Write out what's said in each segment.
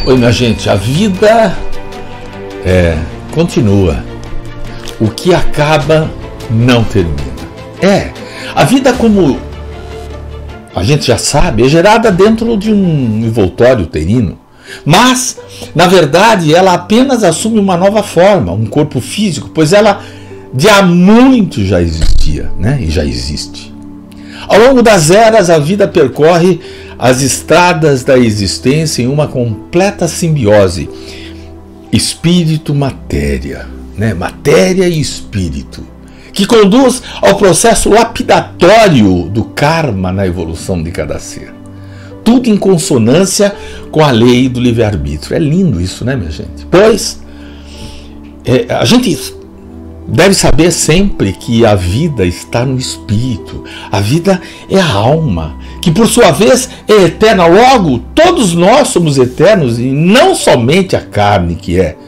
Oi, minha gente, a vida continua. O que acaba não termina. A vida, como a gente já sabe, é gerada dentro de um envoltório uterino. Mas, na verdade, ela apenas assume uma nova forma, um corpo físico, pois ela de há muito já existia, né? E já existe. Ao longo das eras, a vida percorre as estradas da existência em uma completa simbiose espírito-matéria, né? Matéria e espírito, que conduz ao processo lapidatório do karma na evolução de cada ser. Tudo em consonância com a lei do livre-arbítrio. É lindo isso, né, minha gente? Pois a gente deve saber sempre que a vida está no espírito. A vida é a alma, que por sua vez é eterna. Logo, todos nós somos eternos e não somente a carne que é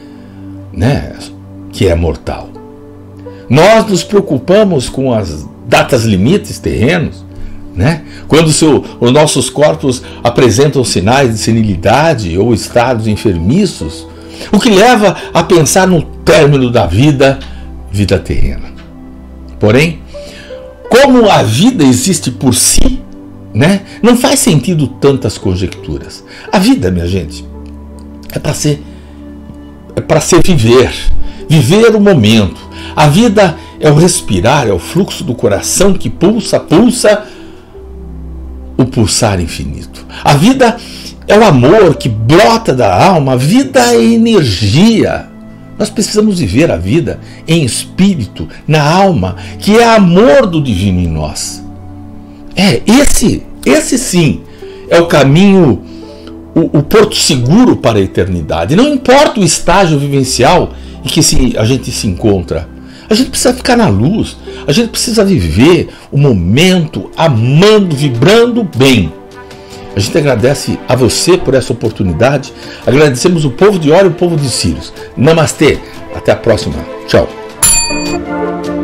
mortal. Nós nos preocupamos com as datas limites terrenos, né? Quando os nossos corpos apresentam sinais de senilidade ou estados enfermiços, o que leva a pensar no término da vida terrena. Porém, como a vida existe por si, né, não faz sentido tantas conjecturas. A vida, minha gente, é para ser viver o momento. A vida é o respirar, é o fluxo do coração que pulsa o pulsar infinito. A vida é o amor que brota da alma. A vida é energia. Nós precisamos viver a vida em espírito, na alma, que é amor do divino em nós. Esse sim é o caminho, o porto seguro para a eternidade. Não importa o estágio vivencial em que a gente se encontra. A gente precisa ficar na luz. A gente precisa viver o momento, amando, vibrando bem. A gente agradece a você por essa oportunidade. Agradecemos o povo de Órion e o povo de Sírios. Namastê. Até a próxima. Tchau.